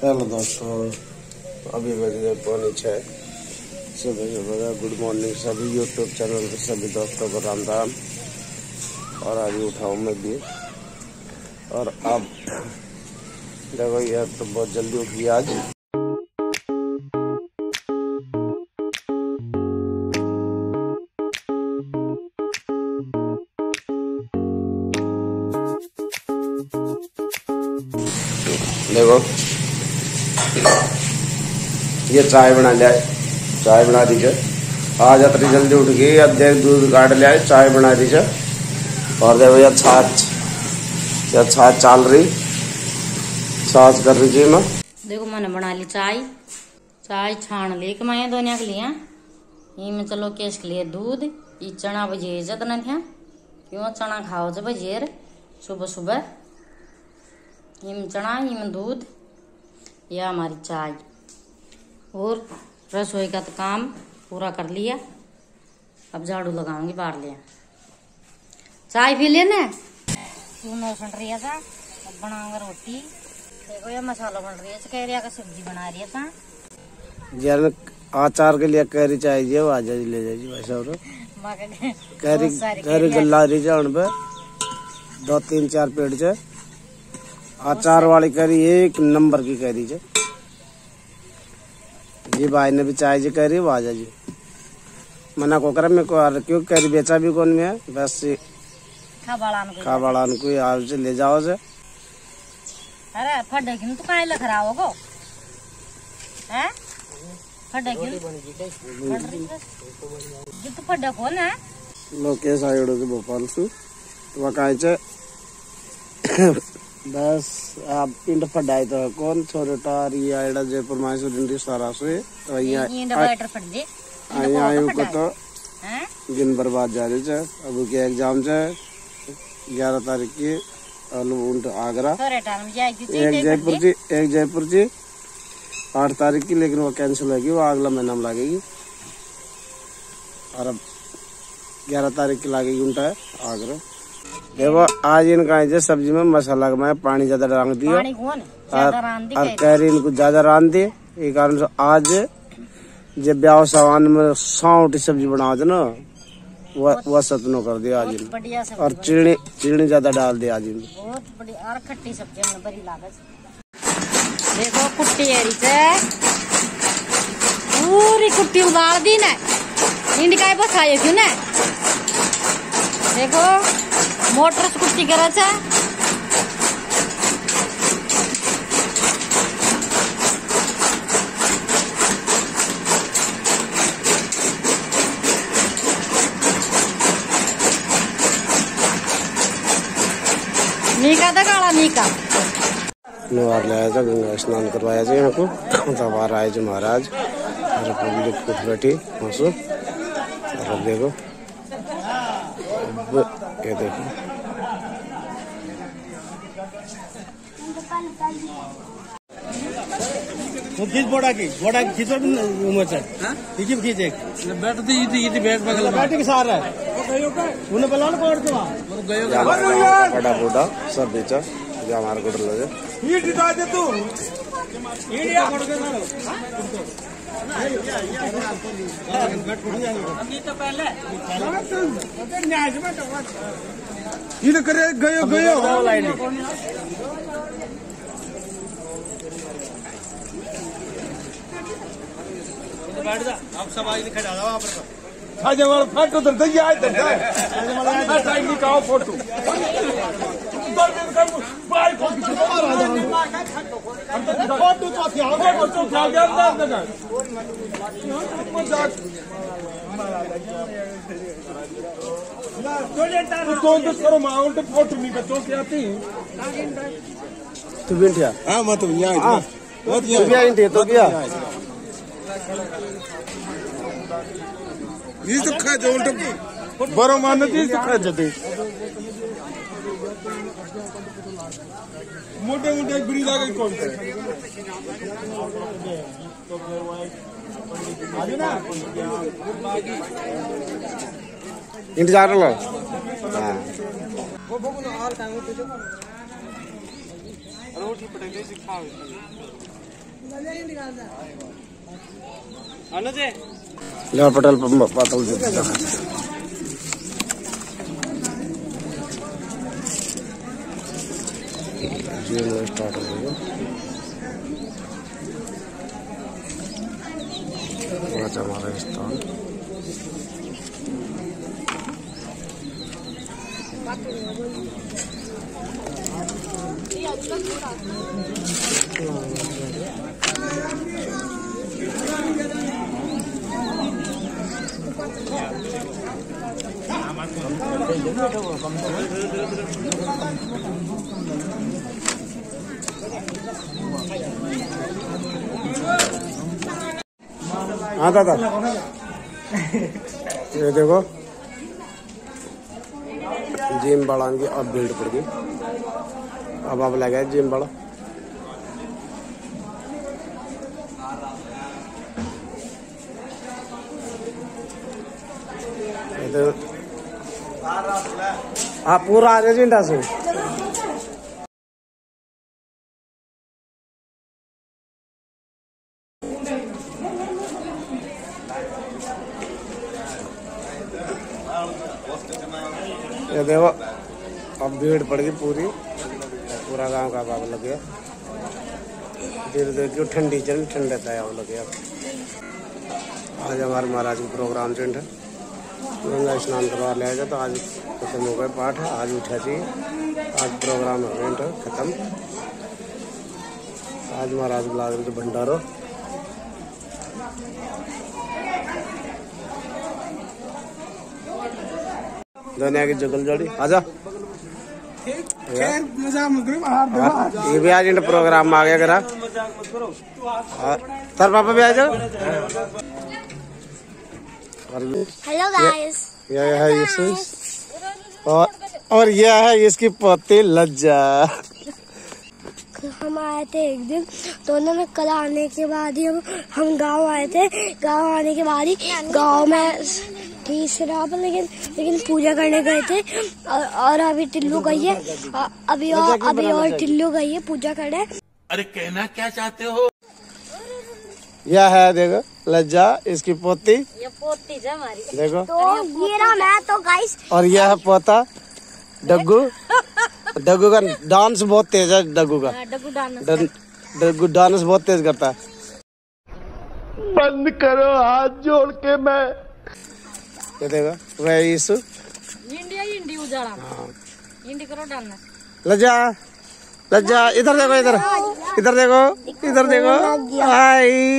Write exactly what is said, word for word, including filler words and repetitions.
Hello दोस्तों, अभी बजे पौने छः सुबह सुबह। गुड मॉर्निंग सभी यूट्यूब चैनल के सभी दोस्तों को राम राम। और आज उठाऊँ मैं भी। और अब देखो यार, तो बहुत जल्दी उठ गया आज। देखो ये चाय बना लिया, चाय बना दी है आज। इतनी जल्दी उठ गई, अब देख दूध काट लिया, चाय बना दी है। और देखो ये छाछ, ये छाछ चाल रही, छाछ कर रही जी। मैं देखो मैंने बना ली चाय, चाय छान ली कि मैं दोनों के लिए ये में चलो केस के लिए दूध। ये चना बजे जतना था, क्यों चना खाओ जब बजेर सुबह सुबह। ये में चना, ये में दूध, यह हमारी चाय। और रसोई का तो काम पूरा कर लिया, अब झाड़ू लगाऊंगी बाहर लिया। चाय पी लेना सुन सुन रही था, अब बनाऊंगा रोटी। देखो ये मसाला बन रही है, कैरिया का सब्जी बना रही था यार। अचार के लिए कैरी चाहिए, वो आज ले जाइए भाई साहब। कैरी कैरी गला रही है उन पे दो तीन चार पेड़ से। अचार वाली कैरी एक नंबर की कैरी है जी। भाई ने भी चाहिए कैरी, वो आ जाइए। मना को कर मेरे को, क्यों कैरी बेचा भी कौन में है, बस खा बड़ा को आज से ले जाओ से। अरे फटे की तो काहे लख रहा होगो हैं? फटे की ये तो फटे कौन है? लोकेश आयोडो के भोपाल से तो काहे से बस आप पिंड फटाई तो कौन छोरे टार ये आइडा जयपुर मायसूर इंडी सारा से तो यहाँ आयु को तो दिन बर्बाद जा रही है। अब के एग्जाम से ग्यारह तारीख की उल्ट आगरा, एक जयपुर जी एक जयपुर जी आठ तारीख की, लेकिन वो कैंसिल होगी, वो अगला महीना में लगेगी। और अब ग्यारह तारीख की लगेगी उल्टा आगरा। देखो आज इनका सब्जी में मसाला का मैं पानी ज्यादा डाल दिया और कैरी इनको ज्यादा रान दी। ये कारण से आज जब ब्याह सामान में सौंठ सब्जी बनाओ थे ना, वह वह सतनो कर दिया आज। और चीनी चीनी ज्यादा डाल दिया आज। बहुत बढ़िया और खट्टी सब्जी में बड़ी लागत। देखो कुट्टी है से पूरी कुट्टी उबाल दी ना, नींद का बस खाए क्यों ना। देखो मोटर से कुट्टी करे छे। मीका था काला मीका नवार लाया था, गंगा स्नान करवाया था इनको। तब आए जो महाराज और पब्लिक कुछ बैठी हंसो। और अब देखो, ये देखो वो खींच बोड़ा की बोड़ा की खींचो उम्र से खींच खींचे बैठ दी ये ये बैठ बगल में बैठ के सार है उन्हें बुला लो कोड तो वो गयो बड़ा बूढ़ा सब बेचा जो हमारे को डर लगे ये दिखा दे तू इंडिया फोड़ के मारो अभी तो पहले ये तो करे गयो गयो लाइन बैठ जा। आप सब आज खड़ा रहो वहां पर। आज हमारा फोटो तो दया है दया आज हमारा टाइम निकालो फोटो उधर में कर बाय फोटो फोटो तो क्या फोटो तो क्या गया अंदर ना मजाक ना तो तो तो करो माउंट फोटो नहीं बच्चों की आती तू बैठा। हां मैं तो यहां बहुत यहां तो क्या ये तो खा जो उल्टा बरो मानत ये तो खा जते मोटे मोटे गुड़ी लागे कौन से आज ना इंतजार लो। हां वो बगुन और काम होते जो रोटी पटेले सिखाओ ले पेट्रोल पंप पातल से जी स्टार्ट हो गया। आज हमारा स्थान हाँ दादा ये देखो जिम बड़ा की अब भीड़ पड़ गई। अब अब लगा जिम बड़ा तो हाँ पूरा आ रहा जिंदा से ये देखो अब भीड़ पड़ गई पूरी। पूरा गांव का बाब लग गया। धीरे धीरे क्यों ठंडी चल ठंडे तय लग गया। आज हमारे महाराज का प्रोग्राम चल है। गंगा स्नान करवा लिया जाए तो आज खत्म हो गए पाठ। आज उठा चाहिए। आज प्रोग्राम इवेंट खत्म। आज महाराज बुला रहे थे भंडारो। दुनिया की जुगल जोड़ी आजा। ये भी आज इंटर प्रोग्राम में आ गया करा। सर पापा भी आ जाओ। Hello guys. ये है यीशु और और यह है इसकी पोती लज्जा। हम आए थे एक दिन तो उन्होंने कल आने के बाद ही हम हम गांव आए थे। गांव आने के बाद ही गांव में तीसरा पर लेकिन लेकिन पूजा करने गए थे और, और अभी टिल्लू गई है। अभी और अभी और टिल्लू गई है पूजा करने। अरे कहना क्या चाहते हो? यह है देखो लज्जा इसकी पोती। ये पोती है हमारी। देखो तो ये रहा मैं तो गाइस। और यह है पोता डग्गू। डग्गू का डांस बहुत तेज है। डग्गू का डग्गू डांस डग्गू डांस बहुत तेज करता है। बंद करो हाथ जोड़ के। मैं ये देखो वह यीशु इंडिया इंडी उजाड़ा। हाँ इंडी करो डांस। लज्जा लज्जा इधर देखो इधर इधर देखो इधर देखो आई